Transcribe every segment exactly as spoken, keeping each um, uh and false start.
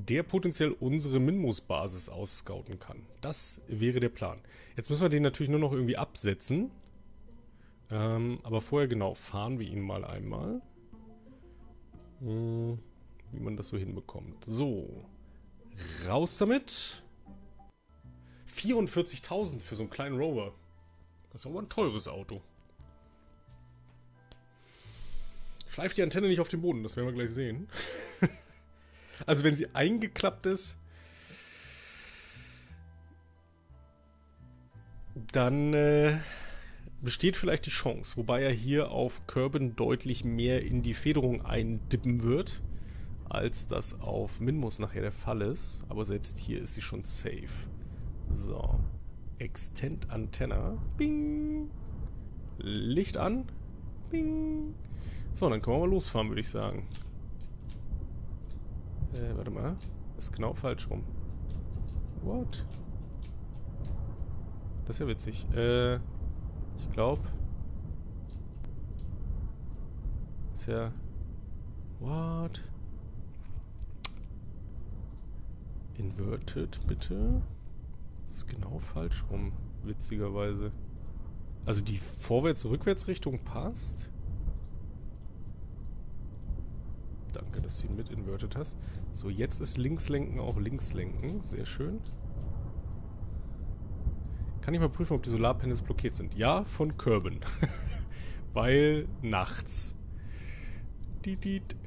der potenziell unsere Minmus-Basis ausscouten kann. Das wäre der Plan. Jetzt müssen wir den natürlich nur noch irgendwie absetzen. Ähm, aber vorher genau, fahren wir ihn mal einmal. Hm, wie man das so hinbekommt. So, raus damit. vierundvierzigtausend für so einen kleinen Rover. Das ist aber ein teures Auto. Schleift die Antenne nicht auf den Boden, das werden wir gleich sehen. Also wenn sie eingeklappt ist, dann äh, besteht vielleicht die Chance. Wobei er hier auf Kerbin deutlich mehr in die Federung eindippen wird, als das auf Minmus nachher der Fall ist. Aber selbst hier ist sie schon safe. So. Extend Antenna. Bing. Licht an. Bing. So, dann können wir mal losfahren, würde ich sagen. Äh, warte mal. Ist genau falsch rum. What? Das ist ja witzig. Äh, ich glaube... Ist ja... What? Inverted, bitte? Das ist genau falsch rum, witzigerweise. Also die Vorwärts-Rückwärts-Richtung passt. Danke, dass du ihn mit inverted hast. So, jetzt ist Linkslenken auch Linkslenken. Sehr schön. Kann ich mal prüfen, ob die Solarpanels blockiert sind? Ja, von Kerbin. Weil nachts. Diet, diet.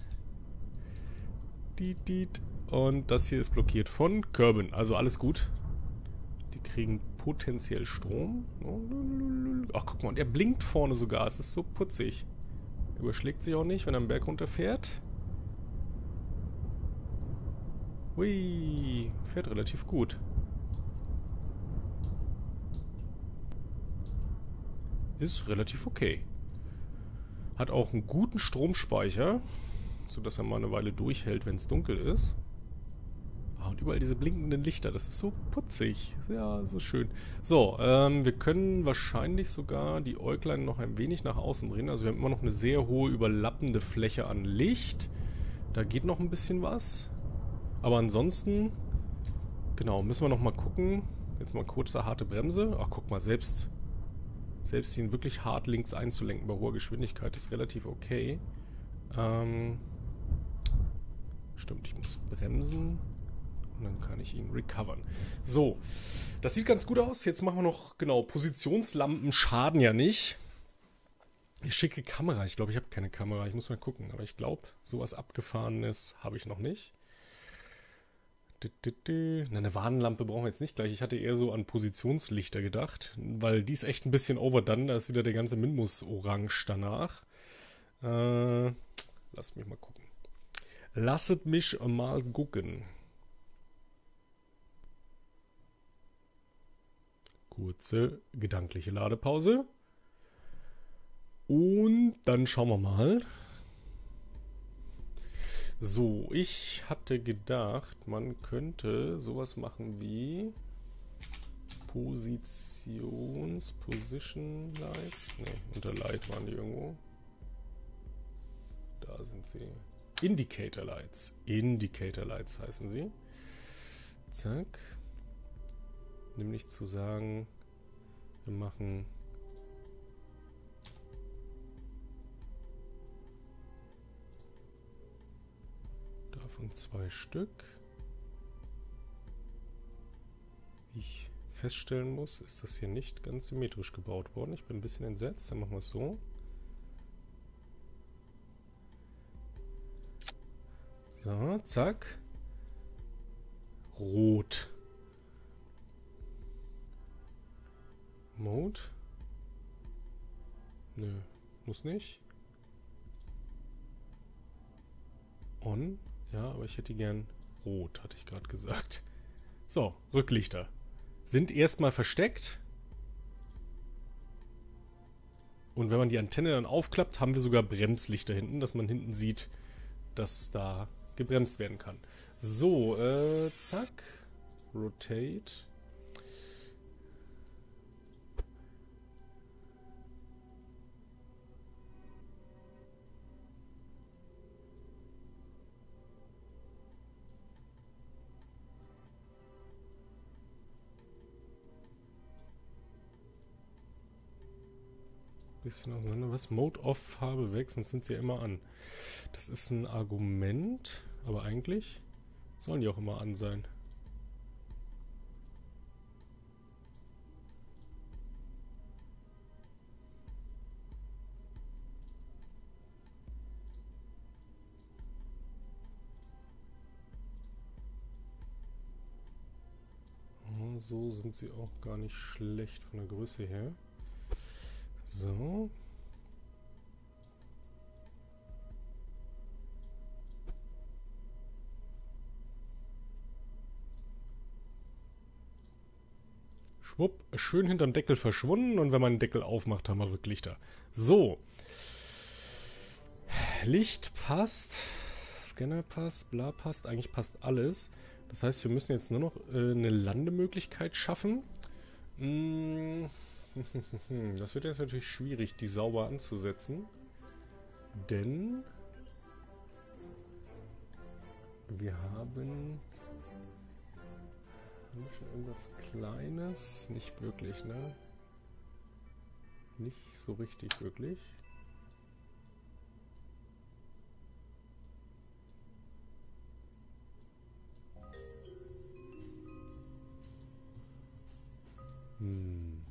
Diet, diet. Und das hier ist blockiert von Kerbin. Also alles gut. Die kriegen potenziell Strom. Ach, guck mal, und er blinkt vorne sogar. Es ist so putzig. Überschlägt sich auch nicht, wenn er am Berg runterfährt. Hui, fährt relativ gut. Ist relativ okay. Hat auch einen guten Stromspeicher, sodass er mal eine Weile durchhält, wenn es dunkel ist. Ah, und überall diese blinkenden Lichter, das ist so putzig. Ja, so schön. So, ähm, wir können wahrscheinlich sogar die Äuglein noch ein wenig nach außen drehen. Also wir haben immer noch eine sehr hohe überlappende Fläche an Licht. Da geht noch ein bisschen was. Aber ansonsten, genau, müssen wir noch mal gucken. Jetzt mal kurze harte Bremse. Ach, guck mal, selbst, selbst ihn wirklich hart links einzulenken bei hoher Geschwindigkeit ist relativ okay. Ähm, stimmt, ich muss bremsen. Und dann kann ich ihn recovern. So, das sieht ganz gut aus. Jetzt machen wir noch, genau, Positionslampen schaden ja nicht. Schicke Kamera. Ich glaube, ich habe keine Kamera. Ich muss mal gucken. Aber ich glaube, sowas Abgefahrenes habe ich noch nicht. Na, eine Warnlampe brauchen wir jetzt nicht gleich. Ich hatte eher so an Positionslichter gedacht. Weil die ist echt ein bisschen overdone. Da ist wieder der ganze Minmus orange danach. Äh, lasst mich mal gucken. Lasset mich mal gucken. Kurze gedankliche Ladepause. Und dann schauen wir mal. So, ich hatte gedacht, man könnte sowas machen wie Positions, Position Lights. Ne, unter Light waren die irgendwo. Da sind sie. Indicator Lights. Indicator Lights heißen sie. Zack. Nämlich zu sagen, wir machen davon zwei Stück. Wie ich feststellen muss, ist das hier nicht ganz symmetrisch gebaut worden. Ich bin ein bisschen entsetzt, dann machen wir es so. So, zack. Rot. Mode. Nö, muss nicht. On. Ja, aber ich hätte gern rot, hatte ich gerade gesagt. So, Rücklichter. Sind erstmal versteckt. Und wenn man die Antenne dann aufklappt, haben wir sogar Bremslichter hinten, dass man hinten sieht, dass da gebremst werden kann. So, äh, zack. Rotate. bisschen auseinander. Was? Mode off, Farbe weg, sonst sind sie ja immer an. Das ist ein Argument, aber eigentlich sollen die auch immer an sein. So sind sie auch gar nicht schlecht von der Größe her. So. Schwupp, schön hinterm Deckel verschwunden und wenn man den Deckel aufmacht, haben wir Rücklichter. So. Licht passt, Scanner passt, bla passt, eigentlich passt alles. Das heißt, wir müssen jetzt nur noch äh, eine Landemöglichkeit schaffen. Mm. Das wird jetzt natürlich schwierig, die sauber anzusetzen. Denn wir haben... Haben wir schon irgendwas Kleines? Nicht wirklich, ne? Nicht so richtig wirklich. Hm.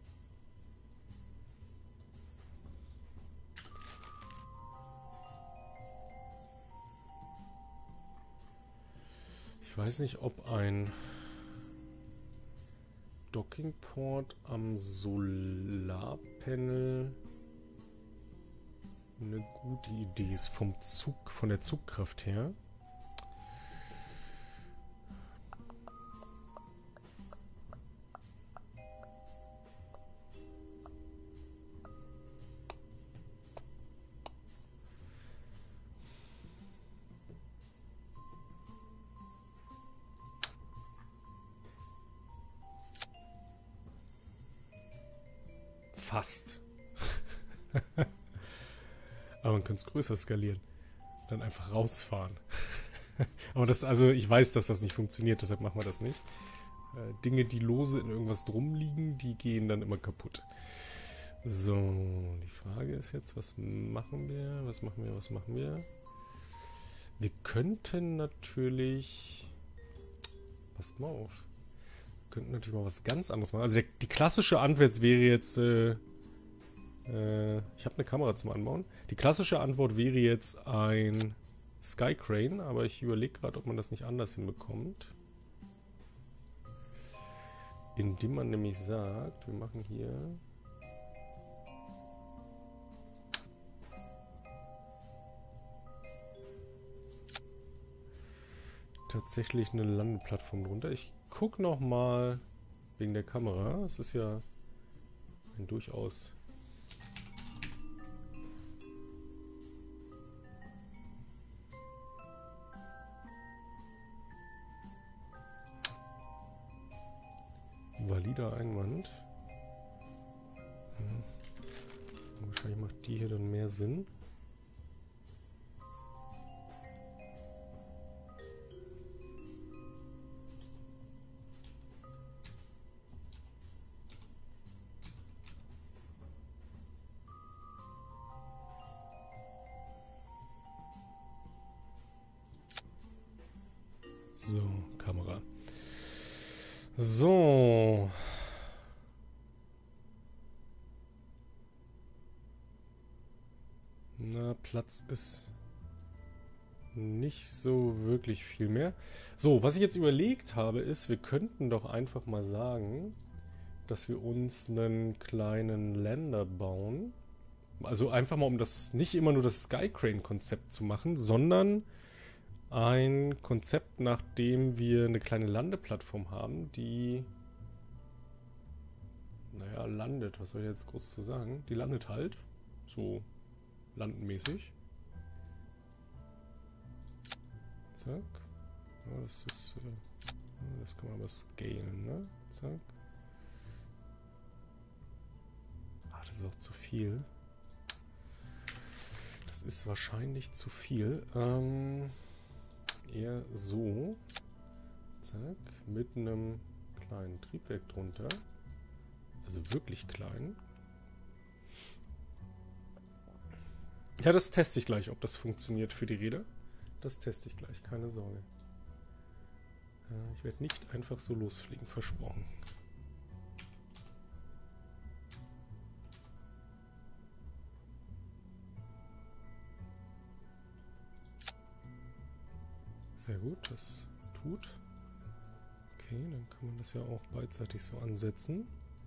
Ich weiß nicht, ob ein Dockingport am Solarpanel eine gute Idee ist vom Zug, von der Zugkraft her. Fast. Aber man könnte es größer skalieren. Dann einfach rausfahren. Aber das, also ich weiß, dass das nicht funktioniert, deshalb machen wir das nicht. Äh, Dinge, die lose in irgendwas drum liegen, die gehen dann immer kaputt. So, die Frage ist jetzt, was machen wir? Was machen wir? Was machen wir? Wir könnten natürlich... Passt mal auf. Wir könnten natürlich mal was ganz anderes machen. Also der, die klassische Antwort wäre jetzt... Äh, äh, ich habe eine Kamera zum Anbauen. Die klassische Antwort wäre jetzt ein Skycrane, aber ich überlege gerade, ob man das nicht anders hinbekommt. Indem man nämlich sagt, wir machen hier... tatsächlich eine Landeplattform drunter. Ich gucke nochmal wegen der Kamera. Es ist ja ein durchaus... valider Einwand. Hm. Wahrscheinlich macht die hier dann mehr Sinn. So, Kamera. So. Na, Platz ist nicht so wirklich viel mehr. So, was ich jetzt überlegt habe, ist, wir könnten doch einfach mal sagen, dass wir uns einen kleinen Lander bauen. Also einfach mal, um das nicht immer nur das Skycrane-Konzept zu machen, sondern ein Konzept, nach dem wir eine kleine Landeplattform haben, die, naja, landet. Was soll ich jetzt groß zu sagen? Die landet halt. So landenmäßig. Zack. Ja, das ist, äh, das kann man aber scalen, ne? Zack. Ah, das ist auch zu viel. Das ist wahrscheinlich zu viel. Ähm, eher so. Zack. Mit einem kleinen Triebwerk drunter. Also wirklich klein. Ja, das teste ich gleich, ob das funktioniert für die Räder. Das teste ich gleich, keine Sorge. Äh, ich werde nicht einfach so losfliegen, versprochen. Sehr gut, das tut. Okay, dann kann man das ja auch beidseitig so ansetzen.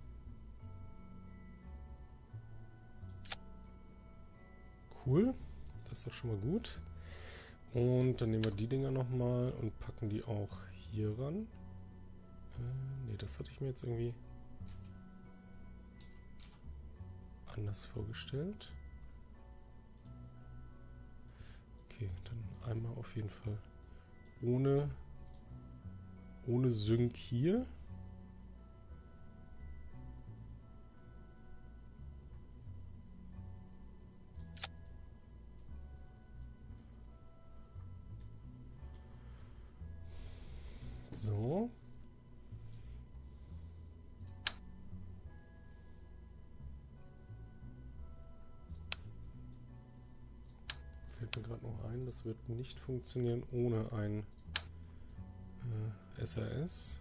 Cool, das ist doch schon mal gut. Und dann nehmen wir die Dinger nochmal und packen die auch hier ran. Äh, ne, das hatte ich mir jetzt irgendwie anders vorgestellt. Okay, dann einmal auf jeden Fall ohne, ohne Sync hier. So. Fällt mir gerade noch ein, das wird nicht funktionieren ohne ein äh, S R S.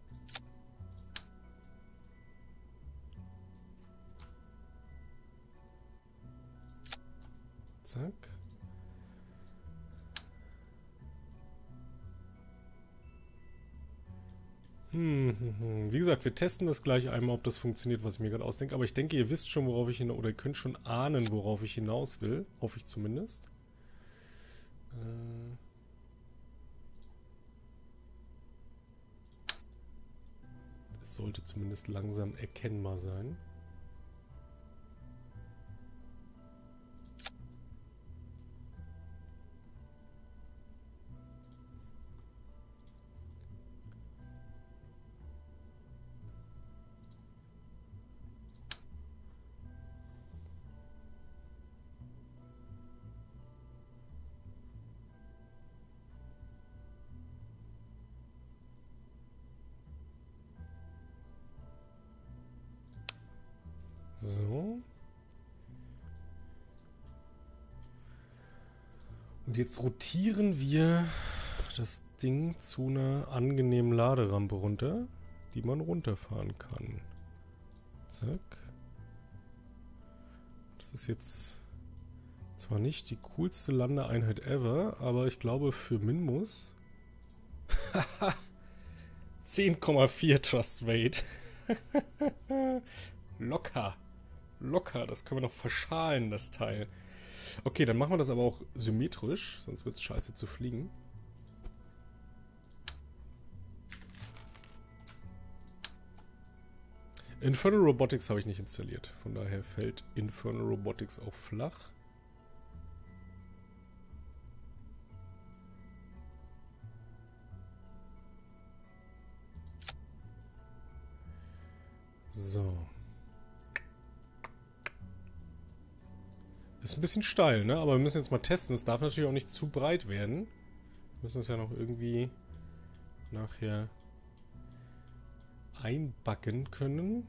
Zack. Hm, hm, hm. Wie gesagt, wir testen das gleich einmal, ob das funktioniert, was ich mir gerade ausdenke. Aber ich denke, ihr wisst schon, worauf ich hinaus... Oder ihr könnt schon ahnen, worauf ich hinaus will. Hoffe ich zumindest. Äh... Das sollte zumindest langsam erkennbar sein. So. Und jetzt rotieren wir das Ding zu einer angenehmen Laderampe runter, die man runterfahren kann. Zack. Das ist jetzt zwar nicht die coolste Landeeinheit ever, aber ich glaube für Minmus zehn Komma vier Thrust Weight. Locker. Locker, das können wir noch verschalen, das Teil. Okay, dann machen wir das aber auch symmetrisch, sonst wird es scheiße zu fliegen. Infernal Robotics habe ich nicht installiert, von daher fällt Infernal Robotics auch flach. So. Ist ein bisschen steil, ne? Aber wir müssen jetzt mal testen. Es darf natürlich auch nicht zu breit werden. Wir müssen es ja noch irgendwie nachher einbacken können.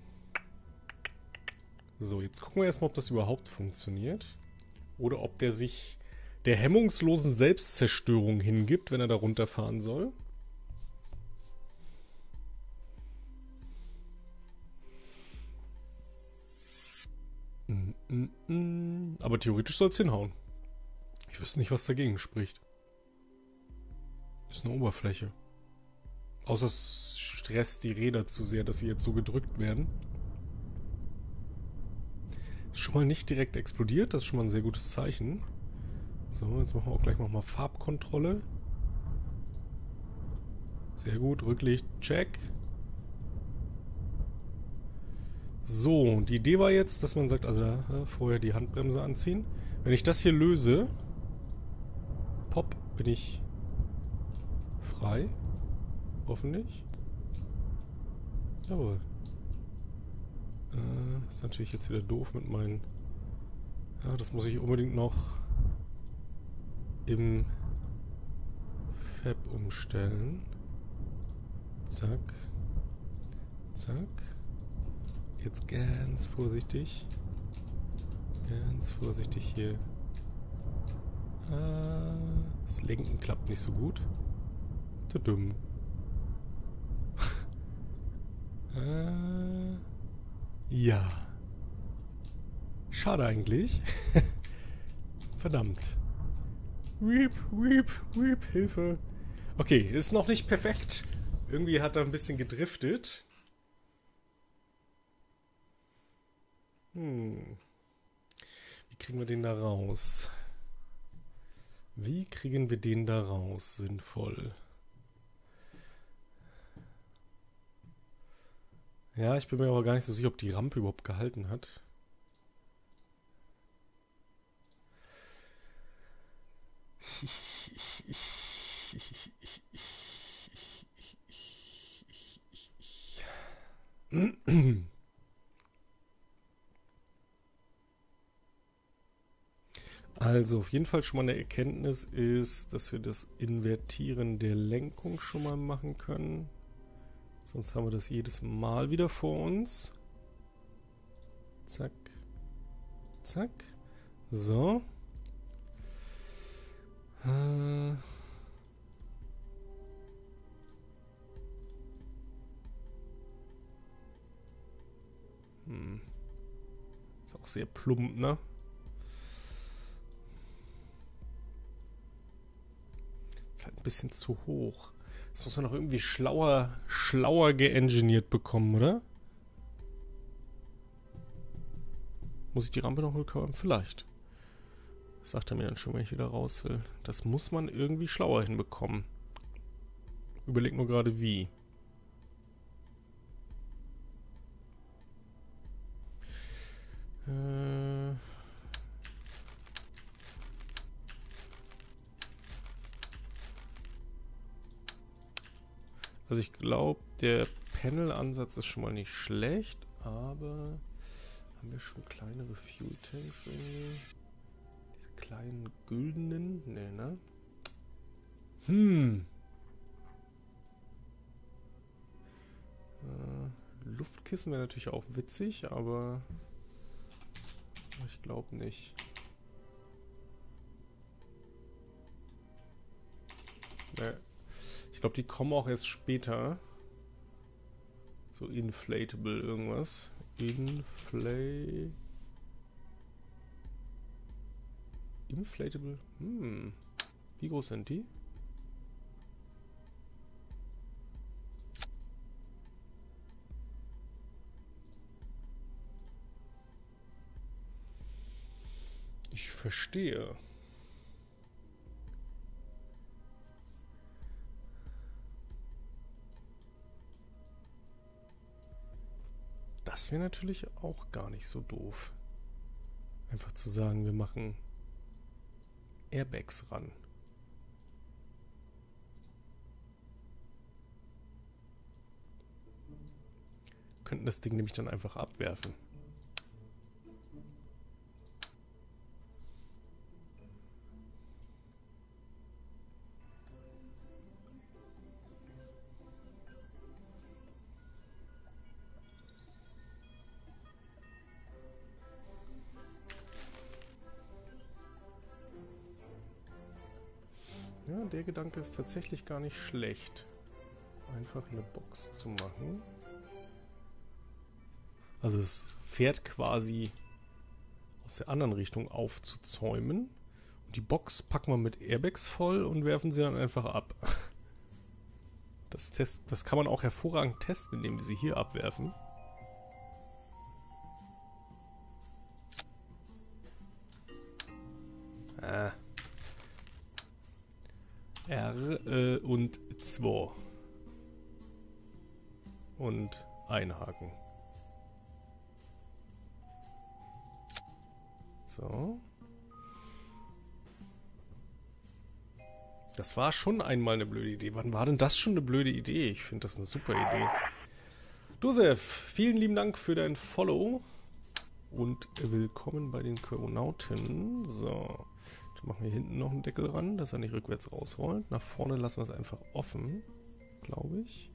So, jetzt gucken wir erstmal, ob das überhaupt funktioniert. Oder ob der sich der hemmungslosen Selbstzerstörung hingibt, wenn er da runterfahren soll. Aber theoretisch soll es hinhauen. Ich wüsste nicht, was dagegen spricht. Ist eine Oberfläche. Außer es stresst die Räder zu sehr, dass sie jetzt so gedrückt werden. Ist schon mal nicht direkt explodiert. Das ist schon mal ein sehr gutes Zeichen. So, jetzt machen wir auch gleich nochmal Farbkontrolle. Sehr gut. Rücklicht. Check. So, die Idee war jetzt, dass man sagt, also äh, vorher die Handbremse anziehen. Wenn ich das hier löse, pop, bin ich frei. Hoffentlich. Jawohl. Äh, ist natürlich jetzt wieder doof mit meinen... Ja, das muss ich unbedingt noch im Fab umstellen. Zack. Zack. Jetzt ganz vorsichtig, ganz vorsichtig hier Äh, das Lenken klappt nicht so gut. Zu dumm. äh, ja. Schade eigentlich. Verdammt. Weep, weep, weep, Hilfe. Okay, ist noch nicht perfekt. Irgendwie hat er ein bisschen gedriftet. Hm. Wie kriegen wir den da raus? Wie kriegen wir den da raus? Sinnvoll. Ja, ich bin mir aber gar nicht so sicher, ob die Rampe überhaupt gehalten hat. Also auf jeden Fall schon mal eine Erkenntnis ist, dass wir das Invertieren der Lenkung schon mal machen können. Sonst haben wir das jedes Mal wieder vor uns. Zack. Zack. So. Äh. Hm. Ist auch sehr plump, ne? Ist halt ein bisschen zu hoch. Das muss man noch irgendwie schlauer, schlauer geenginiert bekommen, oder? Muss ich die Rampe noch bekommen? Vielleicht. Das sagt er mir dann schon, wenn ich wieder raus will. Das muss man irgendwie schlauer hinbekommen. Überleg nur gerade wie. Äh... Also ich glaube, der Panel-Ansatz ist schon mal nicht schlecht, aber haben wir schon kleinere Fuel-Tanks irgendwie? Diese kleinen güldenen? Nee, ne? Hm. Äh, Luftkissen wäre natürlich auch witzig, aber ich glaube nicht. Nee. Ich glaube, die kommen auch erst später. So inflatable irgendwas. Inflate... Inflatable? Hm. Wie groß sind die? Ich verstehe. Das wäre natürlich auch gar nicht so doof. Einfach zu sagen, wir machen Airbags ran. Könnten das Ding nämlich dann einfach abwerfen. Ja, der Gedanke ist tatsächlich gar nicht schlecht. Einfach eine Box zu machen. Also es fährt quasi aus der anderen Richtung aufzuzäumen. Und die Box packen wir mit Airbags voll und werfen sie dann einfach ab. Das, Test, das kann man auch hervorragend testen, indem wir sie hier abwerfen. Ah. R äh, und zwei. Und einhaken. So. Das war schon einmal eine blöde Idee. Wann war denn das schon eine blöde Idee? Ich finde das eine super Idee. Josef, vielen lieben Dank für dein Follow. Und willkommen bei den Chronauten. So. Dann machen wir hinten noch einen Deckel ran, dass er nicht rückwärts rausrollt. Nach vorne lassen wir es einfach offen, glaube ich.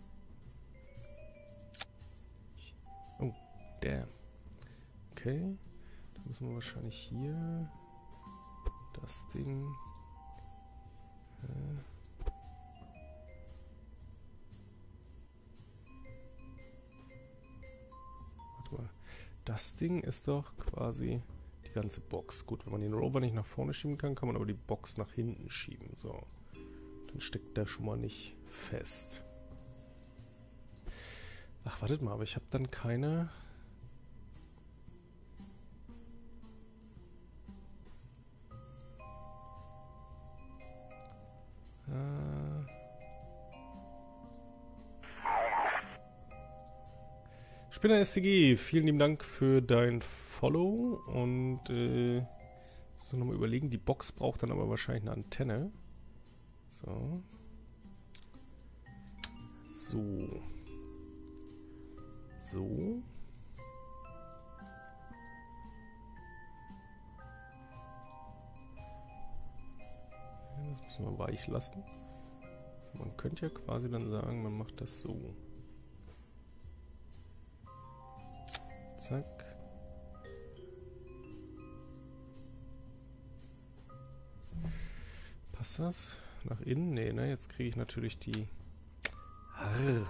Oh, damn. Okay. Dann müssen wir wahrscheinlich hier... Das Ding. Äh. Warte mal. Das Ding ist doch quasi die ganze Box. Gut, wenn man den Rover nicht nach vorne schieben kann, kann man aber die Box nach hinten schieben. So. Dann steckt der schon mal nicht fest. Ach, wartet mal, aber ich habe dann keine... Äh... Spinner S T G, vielen lieben Dank für dein Follow und äh, so nochmal überlegen, die Box braucht dann aber wahrscheinlich eine Antenne. So. So. So. Ja, das müssen wir weich lassen. Also man könnte ja quasi dann sagen, man macht das so. Zack. Passt das? Nach innen? Nee, ne? Jetzt kriege ich natürlich die... Arr.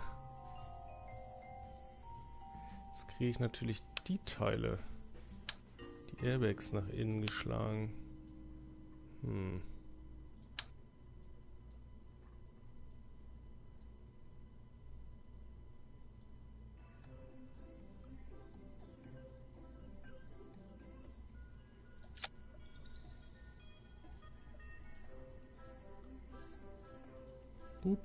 Jetzt kriege ich natürlich die Teile. Die Airbags nach innen geschlagen. Hm. Boop.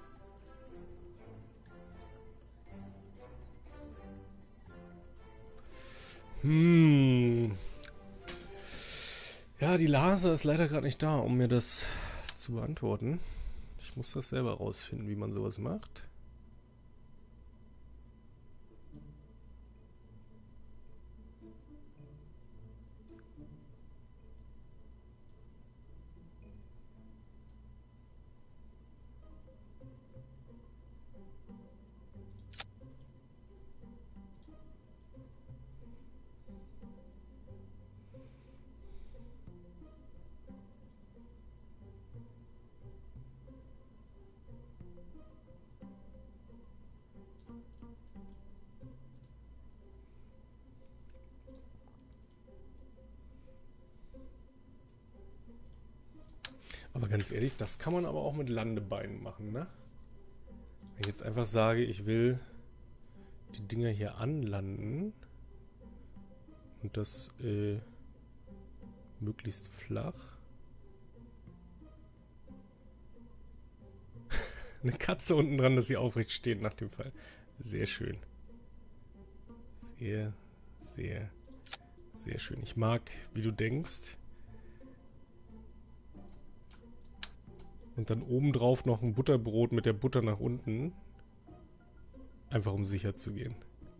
Hm. Ja, die Laser ist leider gerade nicht da, um mir das zu beantworten. Ich muss das selber rausfinden, wie man sowas macht. Aber ganz ehrlich, das kann man aber auch mit Landebeinen machen, ne? Wenn ich jetzt einfach sage, ich will die Dinger hier anlanden und das äh, möglichst flach. Eine Katze unten dran, dass sie aufrecht steht nach dem Fall. Sehr schön. Sehr, sehr, sehr schön. Ich mag, wie du denkst. Und dann obendrauf noch ein Butterbrot mit der Butter nach unten. Einfach um sicher zu gehen.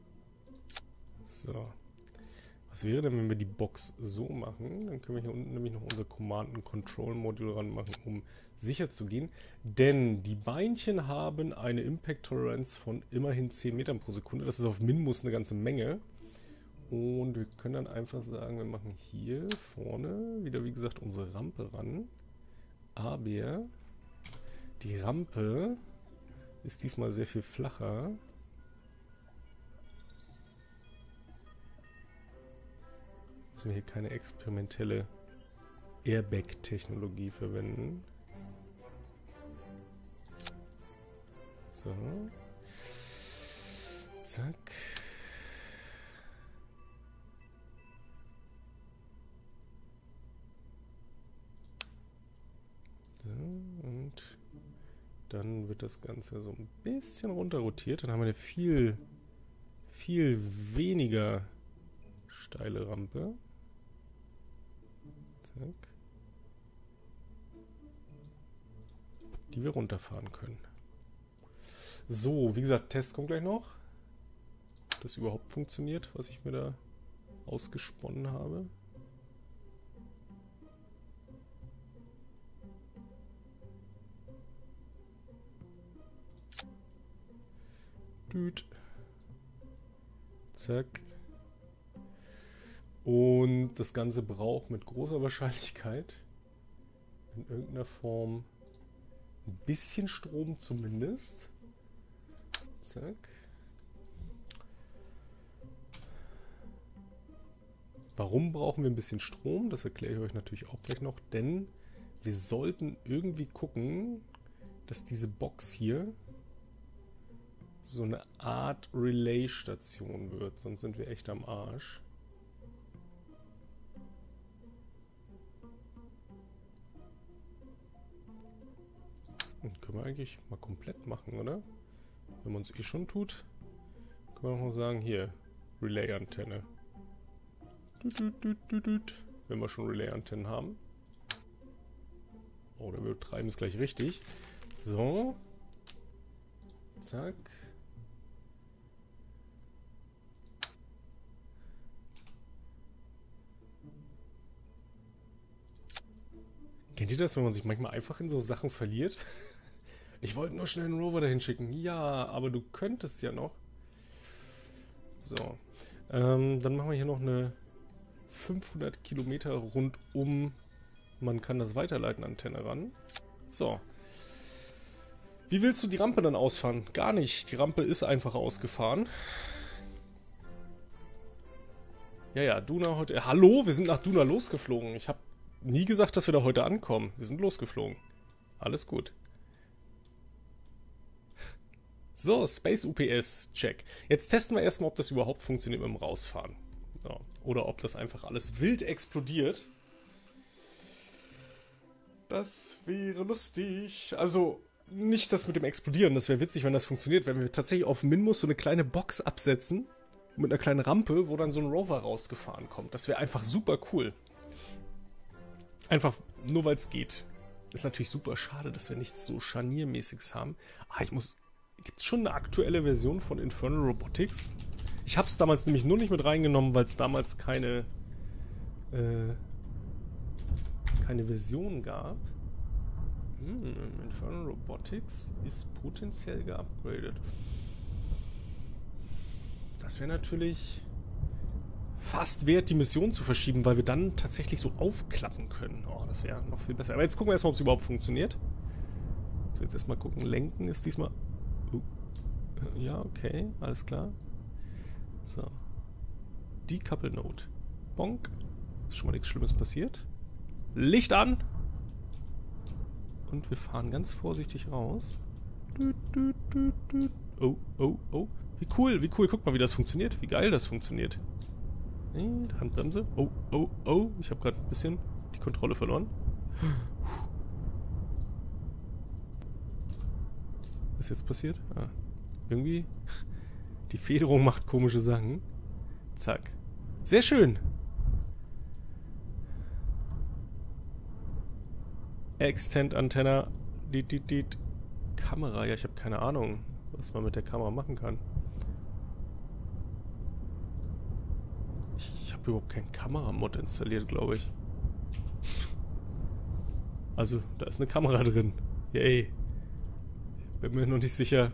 So. Was wäre denn, wenn wir die Box so machen? Dann können wir hier unten nämlich noch unser Command-and-Control-Modul ranmachen, um sicher zu gehen. Denn die Beinchen haben eine Impact-Toleranz von immerhin zehn Metern pro Sekunde. Das ist auf Minmus eine ganze Menge. Und wir können dann einfach sagen, wir machen hier vorne wieder, wie gesagt, unsere Rampe ran. Aber die Rampe ist diesmal sehr viel flacher. Müssen wir hier keine experimentelle Airbag-Technologie verwenden. So. Zack. So, und dann wird das Ganze so ein bisschen runter rotiert. Dann haben wir eine viel, viel weniger steile Rampe. Zack. Die wir runterfahren können. So, wie gesagt, Test kommt gleich noch. Ob das überhaupt funktioniert, was ich mir da ausgesponnen habe. Düt. Zack. Und das Ganze braucht mit großer Wahrscheinlichkeit In irgendeiner Form ein bisschen Strom zumindest. Zack. Warum brauchen wir ein bisschen Strom? Das erkläre ich euch natürlich auch gleich noch, denn wir sollten irgendwie gucken, dass diese Box hier so eine Art Relay-Station wird, sonst sind wir echt am Arsch. Und können wir eigentlich mal komplett machen, oder? Wenn man es eh schon tut, können wir auch mal sagen, hier, Relay-Antenne. Wenn wir schon Relay-Antennen haben. Oder wir treiben es gleich richtig. So. Zack. Kennt ihr das, wenn man sich manchmal einfach in so Sachen verliert? Ich wollte nur schnell einen Rover dahin schicken. Ja, aber du könntest ja noch. So. Ähm, dann machen wir hier noch eine fünfhundert Kilometer rundum. Man kann das weiterleiten, Antenne ran. So. Wie willst du die Rampe dann ausfahren? Gar nicht. Die Rampe ist einfach ausgefahren. Ja, ja, Duna heute... Äh, hallo, wir sind nach Duna losgeflogen. Ich habe nie gesagt, dass wir da heute ankommen. Wir sind losgeflogen. Alles gut. So, Space U P S, check. Jetzt testen wir erstmal, ob das überhaupt funktioniert mit dem Rausfahren. So. Oder ob das einfach alles wild explodiert. Das wäre lustig. Also, nicht das mit dem Explodieren. Das wäre witzig, wenn das funktioniert. Wenn wir tatsächlich auf Minmus so eine kleine Box absetzen. Mit einer kleinen Rampe, wo dann so ein Rover rausgefahren kommt. Das wäre einfach super cool. Einfach nur, weil es geht. Ist natürlich super schade, dass wir nichts so Scharniermäßiges haben. Ah, ich muss... Gibt es schon eine aktuelle Version von Infernal Robotics? Ich habe es damals nämlich nur nicht mit reingenommen, weil es damals keine... Äh, keine Version gab. Hm, Infernal Robotics ist potenziell geupgradet. Das wäre natürlich fast wert, die Mission zu verschieben, weil wir dann tatsächlich so aufklappen können. Oh, das wäre noch viel besser. Aber jetzt gucken wir erstmal, ob es überhaupt funktioniert. So, jetzt erstmal gucken. Lenken ist diesmal... Uh, ja, okay, alles klar. So. Decouple Node. Bonk. Ist schon mal nichts Schlimmes passiert. Licht an! Und wir fahren ganz vorsichtig raus. Oh, oh, oh. Wie cool, wie cool. Guck mal, wie das funktioniert. Wie geil das funktioniert. Handbremse. Oh, oh, oh. Ich habe gerade ein bisschen die Kontrolle verloren. Was ist jetzt passiert? Ah, irgendwie... Die Federung macht komische Sachen. Zack. Sehr schön. Extend Antenna. Die, die, die. Kamera. Ja, ich habe keine Ahnung, was man mit der Kamera machen kann. Ich, ich habe überhaupt keinen Kameramod installiert, glaube ich. Also, da ist eine Kamera drin. Yay. Bin mir noch nicht sicher.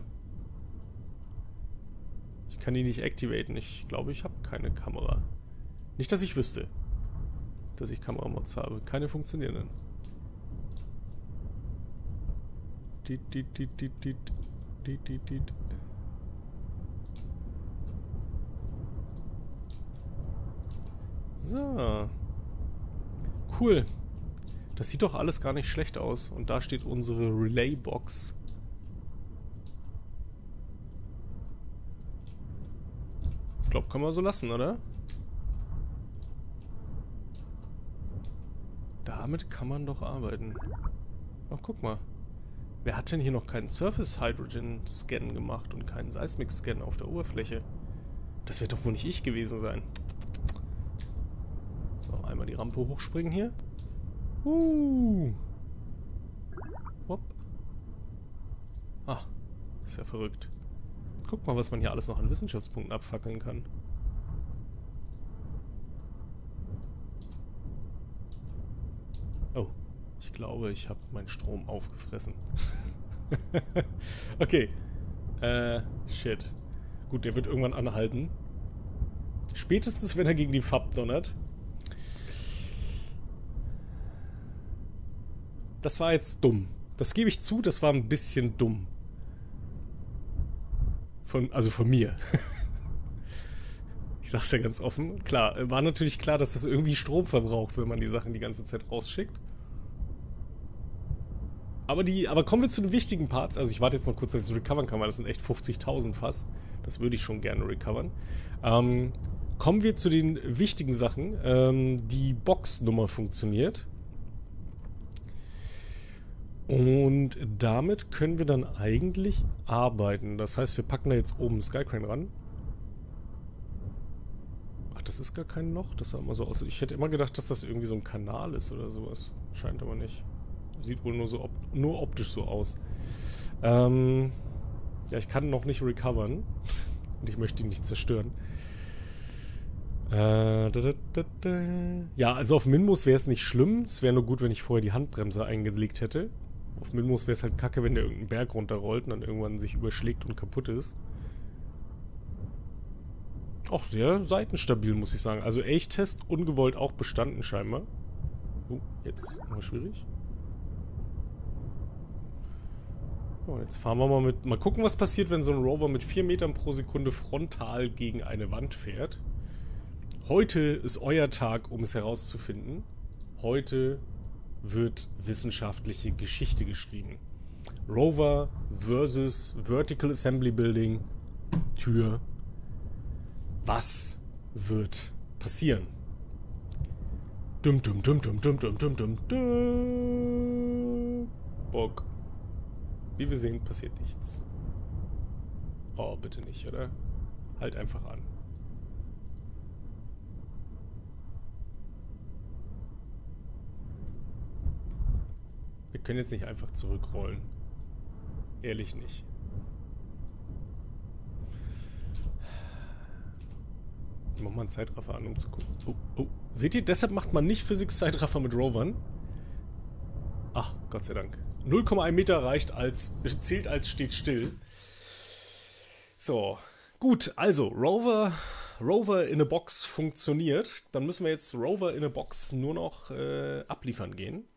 Ich kann die nicht activaten. Ich glaube, ich habe keine Kamera. Nicht, dass ich wüsste, dass ich Kameramods habe. Keine funktionierenden. Dit, dit, dit, dit, dit, dit, dit, dit. So. Cool. Das sieht doch alles gar nicht schlecht aus. Und da steht unsere Relay-Box. Ich glaube, können wir so lassen, oder? Damit kann man doch arbeiten. Ach, guck mal. Wer hat denn hier noch keinen Surface Hydrogen Scan gemacht und keinen Seismic Scan auf der Oberfläche? Das wird doch wohl nicht ich gewesen sein. So, einmal die Rampe hochspringen hier. Uh. Hopp. Ah, ist ja verrückt. Guck mal, was man hier alles noch an Wissenschaftspunkten abfackeln kann. Oh, ich glaube, ich habe meinen Strom aufgefressen. Okay. Äh, shit. Gut, der wird irgendwann anhalten. Spätestens, wenn er gegen die F A B donnert. das war jetzt dumm. Das gebe ich zu, das war ein bisschen dumm. Von, also von mir. Ich sag's ja ganz offen. Klar, war natürlich klar, dass das irgendwie Strom verbraucht, wenn man die Sachen die ganze Zeit rausschickt. Aber, die, aber kommen wir zu den wichtigen Parts. Also ich warte jetzt noch kurz, dass ich es recovern kann, weil das sind echt fünfzigtausend fast. Das würde ich schon gerne recovern. Ähm, kommen wir zu den wichtigen Sachen. Ähm, die Boxnummer funktioniert. Und damit können wir dann eigentlich arbeiten. Das heißt, wir packen da jetzt oben Skycrane ran. Ach, das ist gar kein Loch. Das sah immer so aus. Ich hätte immer gedacht, dass das irgendwie so ein Kanal ist oder sowas. Scheint aber nicht. Sieht wohl nur so op nur optisch so aus. Ähm, ja, ich kann noch nicht recovern. Und ich möchte ihn nicht zerstören. Äh, da, da, da, da. Ja, also auf Minmus wäre es nicht schlimm. Es wäre nur gut, wenn ich vorher die Handbremse eingelegt hätte. Auf Minmus wäre es halt kacke, wenn der irgendeinen Berg runterrollt und dann irgendwann sich überschlägt und kaputt ist. Auch sehr seitenstabil, muss ich sagen. Also Elchtest ungewollt auch bestanden scheinbar. Oh, jetzt mal schwierig. Oh, jetzt fahren wir mal mit... Mal gucken, was passiert, wenn so ein Rover mit vier Metern pro Sekunde frontal gegen eine Wand fährt. Heute ist euer Tag, um es herauszufinden. Heute wird wissenschaftliche Geschichte geschrieben. Rover versus Vertical Assembly Building. Tür. Was wird passieren? Dum dum dum dum dum dum dum dum dum. Bock. Wie wir sehen, passiert nichts. Oh, bitte nicht, oder? Halt einfach an. Wir können jetzt nicht einfach zurückrollen. Ehrlich nicht. Ich mach mal einen Zeitraffer an, um zu gucken. Oh, oh. Seht ihr, deshalb macht man nicht Physics-Zeitraffer mit Rovern. Ach, Gott sei Dank. null Komma eins Meter reicht als, zählt als steht still. So, gut, also Rover, Rover in a Box funktioniert. Dann müssen wir jetzt Rover in a Box nur noch äh, abliefern gehen.